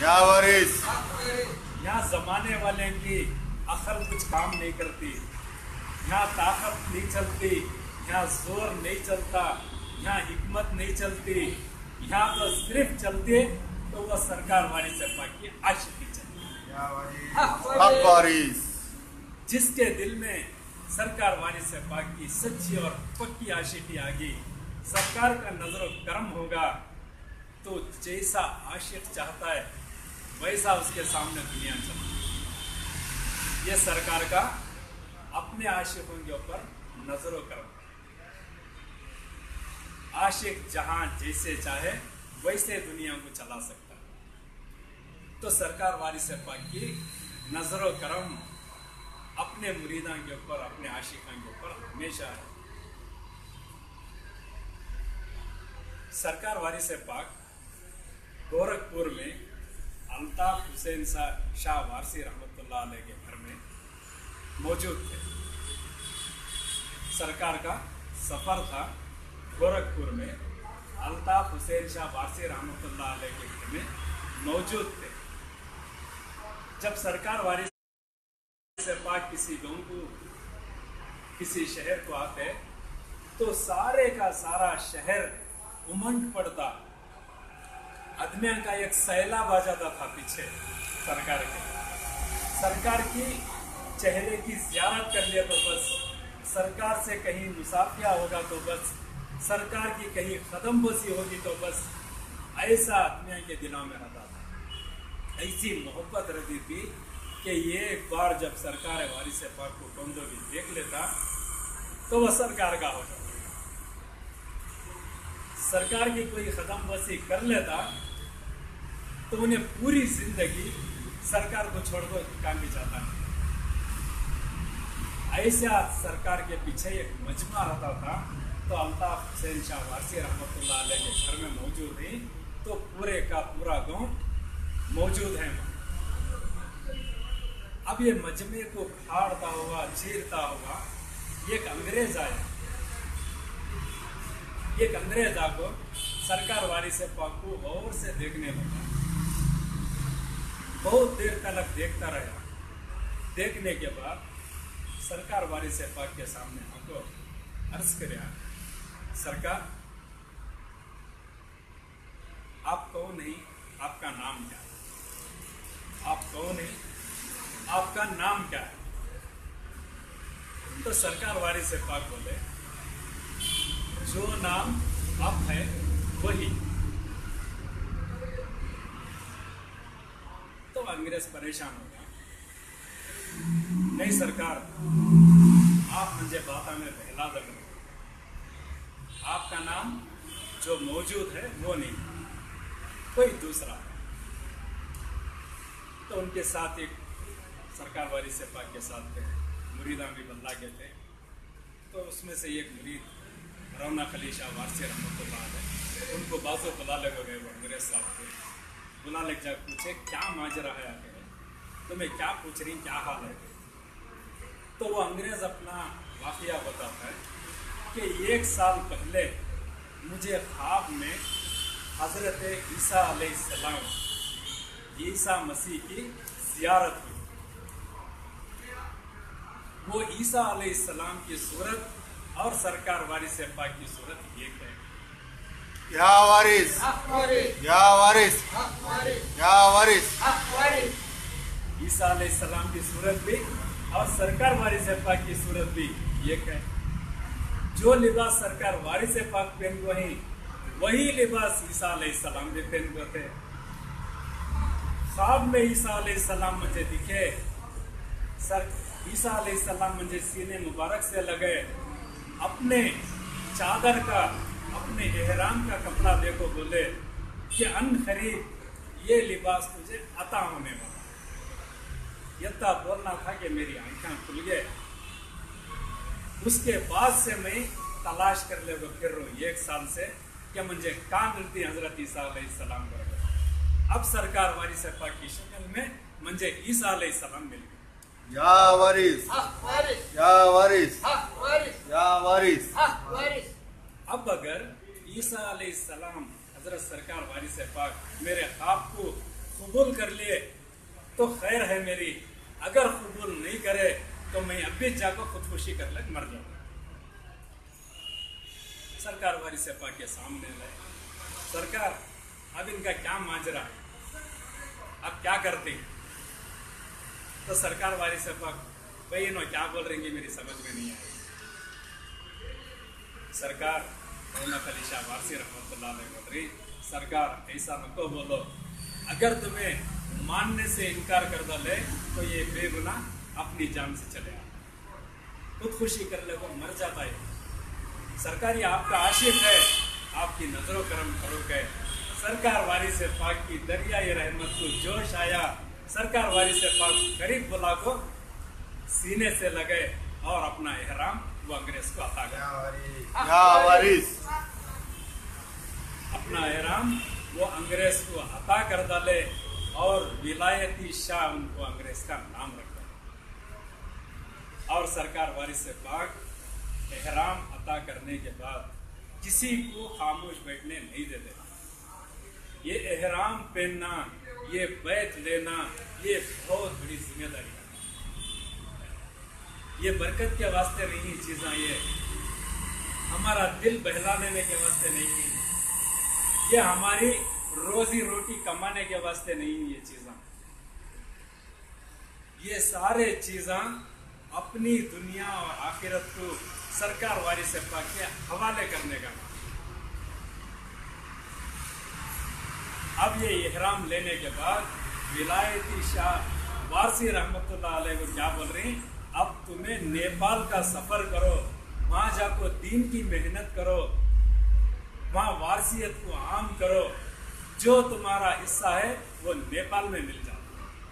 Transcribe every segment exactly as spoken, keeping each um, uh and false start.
या वारिस। यहाँ जमाने वाले की अकल कुछ काम नहीं करती, यहाँ ताकत नहीं चलती, यहाँ जोर नहीं चलता, यहाँ हिकमत नहीं चलती, यहाँ तो सिर्फ चलती तो वह सरकार वारिस पाक की आशिकी चलती। हक वारिस। जिसके दिल में सरकार वारिस पाक की सच्ची और पक्की आशिकी आ गई, सरकार का नजर करम होगा, तो जैसा आशिक चाहता है वैसा उसके सामने दुनिया चलती है। ये सरकार का अपने आशिकों के ऊपर नजर करम। आशिक जहां जैसे चाहे वैसे दुनिया को चला सकता है। तो सरकार वारिस पाक की नजर करम अपने मुरीदां के ऊपर, अपने आशिकां के ऊपर हमेशा है। सरकार वारिस पाक गोरखपुर में अल्ताफ हुसैन शाह वारसी रहमतुल्लाह अलैह के घर में मौजूद थे। सरकार का सफर था गोरखपुर में, अल्ताफ हुसैन शाह वारसी रहमतुल्लाह अलैह के घर में मौजूद थे। जब सरकार वारिस पाक किसी गांव को, किसी शहर को आते तो सारे का सारा शहर उमंग पड़ता, आदमियों का एक सैलाब आ जाता था पीछे सरकार के। सरकार की चेहरे की ज़ियारत कर लिया तो बस, सरकार से कहीं मुसाफिया होगा तो बस, सरकार की कहीं कदम बसी होगी तो बस, ऐसा आदमियों के दिलों में रहता था। ऐसी मोहब्बत रहती थी कि ये एक बार जब सरकार वारिस पाक को बंदो भी देख लेता तो वह सरकार का हो जाता। सरकार की कोई कदम बसी कर लेता तो उन्हें पूरी जिंदगी सरकार को छोड़कर काम भी जाता नहीं। ऐसा सरकार के पीछे एक मजमा रहता था। तो अल्ताफ हुसैन शाह वारसी रहमतुल्लाह अलैह के घर में मौजूद है तो पूरे का पूरा गांव मौजूद है। अब ये मजमे को फाड़ता हुआ, चीरता हुआ एक अंग्रेज आया। एक अंग्रेज आको सरकार वारिस पाक को गौर से देखने लगा। बहुत देर तक देखता रहा। देखने के बाद सरकार वारिस पाक के सामने आको अर्ज कर, सरकार आप कौन नहीं, आपका नाम क्या है? आप कौन है, आपका नाम क्या है? तो सरकार वारिस पाक बोले, जो नाम आप है वही। तो अंग्रेज परेशान हो गया। नहीं सरकार, आप मुझे बात में बहला दे, आपका नाम जो मौजूद है वो नहीं, कोई दूसरा। तो उनके साथ एक सरकार वारिस पाक के साथ थे, मुरीदा भी बदला के थे। तो उसमें से एक मुरीद रौनक अली शाह वारसी रहमतुल्लाह अलैह, उनको बाजू बुला ले गए वो अंग्रेज साहब को। बुला ले जा पूछे क्या माजरा है आगे, तुम्हें क्या पूछ रही, क्या हाल है? तो वो अंग्रेज अपना वाकया बताता है कि एक साल पहले मुझे ख्वाब में हजरत ईसा अलैहिस्सलाम, ईसा मसीह की ज़ियारत हुई। वो ईसा अलैहिस्सलाम की सूरत और सरकार वारिस पाक की सूरत एक है। या वारिस, या वारिस, या वारिस। ईसा अलैहिस्सलाम की सूरत भी और सरकार वारिस पाक की सूरत भी एक है। जो लिबास सरकार वारिस पाक पहन को ही, वही लिबास ईसा अलैहिस्सलाम भी पहन को थे। ख्वाब में ईसा अलैहिस्सलाम मुझे दिखे, सर ईसा अलैहिस्सलाम मुझे सीने मुबारक से लगे, अपने चादर का, अपने एहराम का कपड़ा देखो, बोले कि अन खरीद ये लिबास तुझे अता होने वाला। यत्ता बोलना था कि मेरी आंखें खुल गए। उसके बाद से मैं तलाश कर ले फिर रहा हूँ एक साल से कि मुझे कहाँ मिलती हजरत ईसा अलैहिस्सलाम बरकत। अब सरकार वारिस पाक की शक्ल में मुझे ईसा अलैहिस्सलाम मिल गए। या वारिस, या वारिस, या वारिस। अब अगर ईसा अलैहिस्सलाम हजरत सरकार वारिस पाक मेरे ख्वाब को कबूल कर लिए तो खैर है मेरी, अगर कबूल नहीं करे तो मैं अभी जाकर खुदकुशी कर ले मर जाऊंगा। सरकार वारी सेपा के सामने लाए, सरकार अब इनका क्या माजरा है, अब क्या करते हैं? तो सरकार वारी सेपा भाई इन्होंने क्या बोल रही मेरी समझ में नहीं आई। सरकार मोहम्मद अली शाह वारसी रहमतुल्लाह अलैह बोल रही, सरकार ऐसा नको बोलो, अगर तुम्हें मानने से इनकार कर डाले तो ये बेगुनाह अपनी जान से चले आ, खुदकुशी कर ले को मर जाता है। सरकार ये आपका आशिक है, आपकी नजरों करम फरोक है। सरकार वारी से पाक की दरियाई रहमत को जोश आया, सरकार वारी से पाक गरीब बुला को सीने से लगे और अपना एहराम वो अंग्रेज को अता कर या वारिस, अपना एहराम वो अंग्रेज को अता कर डाले और विलायती शाह उनको अंग्रेज का नाम रख डाले। और सरकार वारी से पाक एहराम अता करने के बाद किसी को खामोश बैठने नहीं देते। ये एहराम पहनना, ये बैत लेना, ये बहुत बड़ी जिम्मेदारी है। ये बरकत के वास्ते नहीं चीज़ें, ये हमारा दिल बहलाने के वास्ते नहीं है, ये हमारी रोजी रोटी कमाने के वास्ते नहीं है। ये चीज़ें, ये सारे चीज़ें अपनी दुनिया और आखिरत को सरकार वारी सेपा के हवाले करने का। अब ये इहराम लेने के बाद विलायती शाह वारसी रहमतुल्लाह अलैह को क्या बोल रही, अब तुम्हें नेपाल का सफर करो, वहां जाको दीन की मेहनत करो, वहां वारसियत को आम करो, जो तुम्हारा हिस्सा है वो नेपाल में मिल जाए।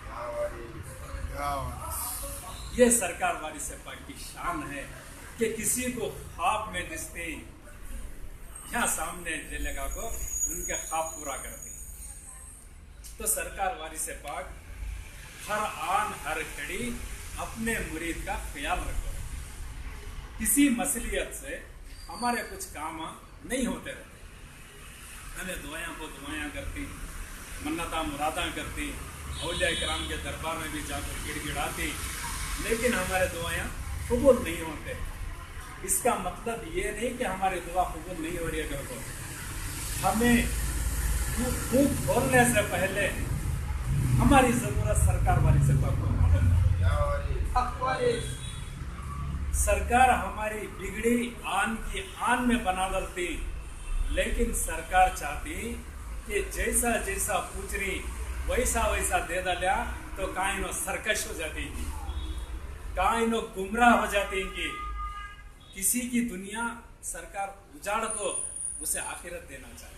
ये सरकार वारी सेपा की शान है कि किसी को ख्वाब में दिखते यहाँ सामने दिलेगा को उनके ख्वाब पूरा करते। तो सरकार वारी से पाक हर आन हर घड़ी अपने मुरीद का ख्याल रखो। किसी मसलियत से हमारे कुछ काम नहीं होते रहते, हमें दुआएं को दुआएं करती, मन्नता मुरादा करती, औलिया कराम के दरबार में भी जाकर गिड़गिड़ाती, लेकिन हमारे दुआएं कबूल नहीं होते। इसका मतलब ये नहीं कि हमारी दुआ कबूल नहीं हो रही है। घर को हमें मुंह खोलने से पहले हमारी जरूरत सरकार वाली से मालूम है। सरकार हमारी बिगड़ी आन की आन में बना डालती, लेकिन सरकार चाहती कि जैसा जैसा पूछ रही वैसा वैसा दे डालिया तो काइनो सरकश हो जाती, काइनो गुमराह हो जाती कि किसी की दुनिया सरकार उजाड़ को उसे आखिरत देना चाहती,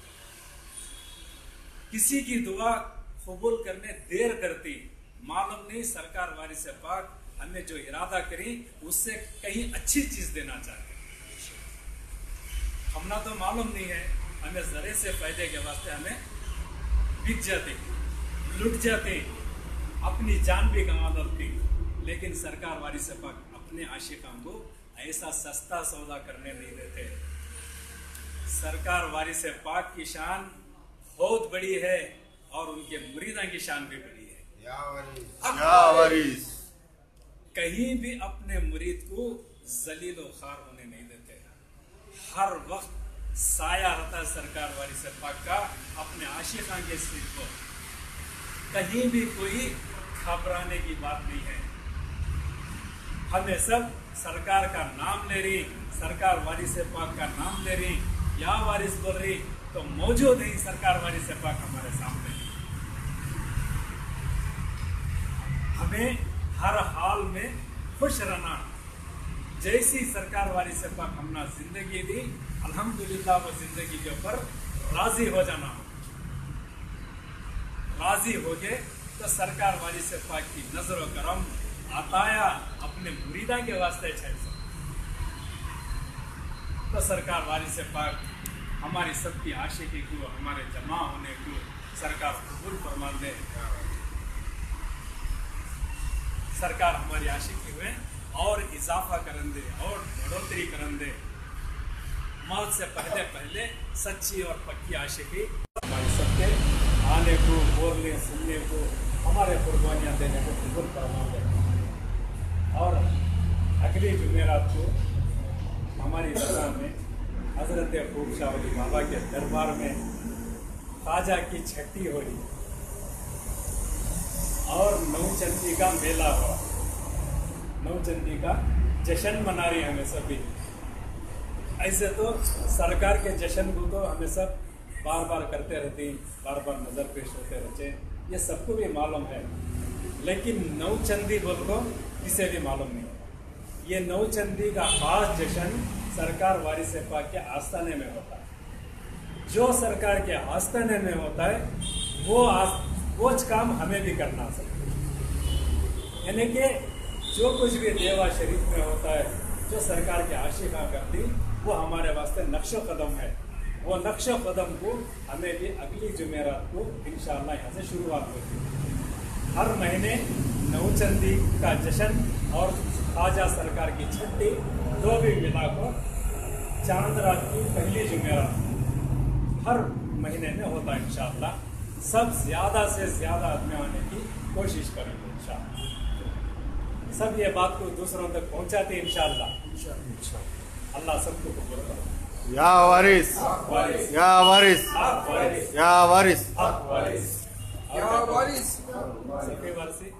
किसी की दुआ कबूल करने देर करती। मालूम नहीं सरकार वारी से पाक हमें जो इरादा करी उससे कहीं अच्छी चीज देना चाहते, हमना तो मालूम नहीं है, हमें जरे से फायदे के वास्ते हमें बिक जाते, लुट जाते, अपनी जान भी गंवा डालती। लेकिन सरकार वारी से पाक अपने आशिकां को ऐसा सस्ता सौदा करने नहीं देते। सरकार वारी से पाक की शान बहुत बड़ी है और उनके मुरीदा की शान भी बड़ी है। या वारिस, या वारिस, कहीं भी अपने मुरीद को जलील व खार होने नहीं देते। हर वक्त साया रहता है सरकार वाली से पाक का अपने आशिकां के सिर को, कहीं भी कोई घबराने की बात नहीं है। हमें सब सरकार का नाम ले रही, सरकार वाली से पाक का नाम ले रही, या वारिस बोल रही तो मौजूद ही सरकार वाली से पाक हमारे सामने। हमें हर हाल में खुश रहना, जैसी सरकार वाली से पाक हमने जिंदगी दी अल्हम्दुलिल्लाह वो जिंदगी के ऊपर राजी हो जाना। राजी हो गए तो सरकार वाली से पाक की नजर करम आताया अपने मुरीदा के वास्ते छे। तो सरकार वाली से पाक हमारी सबकी आशिकी को, हमारे जमा होने को सरकार कबूल फरमा दे। सरकार हमारी आशिकी में और इजाफा करन दे और बढ़ोतरी करन दे। मौत से पहले पहले सच्ची और पक्की आशिकी हमारी सबके आने को, बोलने, सुनने को, हमारे कुर्बानियाँ देने को बिल्कुल परवाह है। और अगली जुमेरात को हमारी रज़ा में हज़रत खूब शाह वली बाबा के दरबार में ख्वाजा की छठी हो रही और नौचंदी का मेला हुआ, नौचंदी का जश्न मना रही हमें सभी। ऐसे तो सरकार के जश्न को तो हमें सब बार बार करते रहते हैं, बार बार नज़र पेश होते रहते हैं, ये सबको भी मालूम है, लेकिन नौचंदी बोल को किसे भी मालूम नहीं होता। ये नौचंदी का खास जश्न सरकार वारिस पाक के आस्थाने में होता है। जो सरकार के आस्थाने में होता है वो आस, वो काम हमें भी करना सकते, यानी कि जो कुछ भी देवा शरीफ में होता है, जो सरकार के आशिका करती, वो हमारे वास्ते नक्शो कदम है। वो नक्शो कदम को हमें भी अगली जुमेरात को इंशाअल्लाह यहाँ से शुरुआत होती है। हर महीने नौचंदी का जश्न और ख्वाजा सरकार की छठी दो भी मिला को चांद रात की पहली जुमेरात हर महीने में होता है इंशाअल्लाह। सब ज़्यादा से ज़्यादा आदमी आने की कोशिश करेंगे इंशाअल्लाह। सब ये बात को दूसरों तक पहुंचाते इंशाअल्लाह। अल्लाह सबको कबूल करे। या वारिस, वारिस, या वारिस, वारिस, या वारिस, वारिस, या वारिस। सफे वारसी